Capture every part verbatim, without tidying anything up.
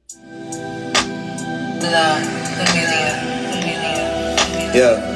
La familia, familia. Yeah.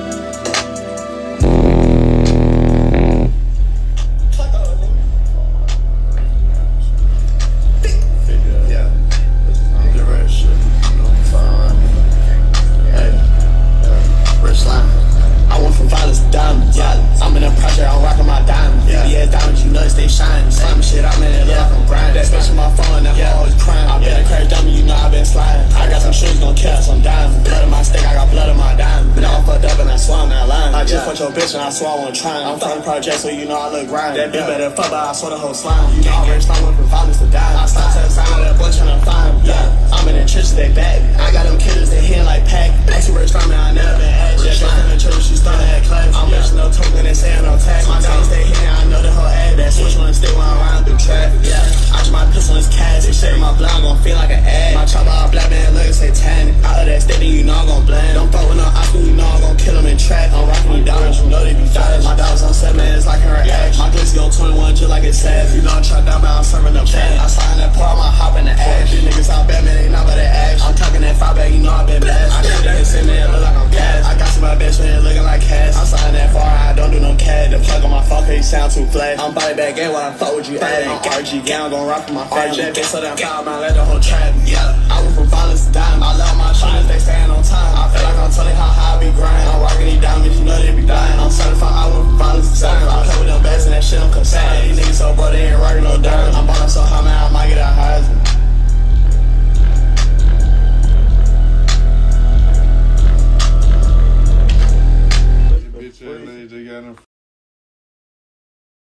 Shine, slime shit, I'm in it, look like I'm grinding. That bitch on my phone, that yeah. always crying. I been a crash dummy, you know I been sliding. I got some shoes gon' kill some dimes. Blood in my stick, I got blood in my dime. But now I'm fucked up and I swear I'm not lying. I just yeah. fucked your bitch and I swear I wasn't trying. I'm from the project, so you know I look grind. That bitch yeah. better fuck, but I swear the whole slime. You know I already slime went from violence to die. I stopped to the sign of that boy tryna find. Yeah, I'm in the trenches, they bad. I got them killers, they hitting like pack. I too rich slime, I never been asked. Yeah, girl in the church, she started at class. I'm bitching no token, they saying no tax. My time stay hitting, I know the whole ad. That switch wanna stay when I'm around through traffic. Yeah, I just my pistol in this cash. They shake my blood, I'm gon' feel like an ad. My chopper all black man looking satanic. Out of that state, you know I'm gon' blend. Don't fuck with no Oscar, you know I'm gon' kill him in trap. I'm rocking these diamonds, you know they be fast. My dogs on seven, man, it's like her act. My glitzy on twenty-one, just like it's sad. You know I'm trapped down, but I'm serving them chat. I slide in that part, I'ma hop in the ash. These niggas out bad, man, they not about to act. I'm talking that five bag, you know I been blessed. I shoot that hit send me, it look like I'm gas. I got some my best friend looking like cash. I'm sliding that far, I don't do no cat. The plug on my phone, cause he sound too flat. I'm body back in when I fuck with you at. I'm R G gang, I'm gon' rock with my family. That bitch so damn foul, man, let the whole trap. Yeah, I went from violence to dime. I love my shooters, they stand on time. I feel like I'm telling how high I be grind. I'm rocking these diamonds, you know they be dying. I'm certified, I went from violence to dime. I play with them bags and that shit, I'm concerned. These niggas